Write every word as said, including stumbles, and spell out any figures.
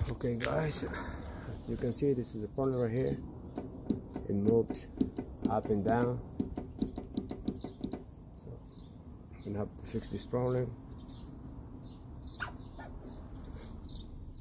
Okay guys, as you can see, this is the problem right here. It moved up and down, so I'm gonna have to fix this problem.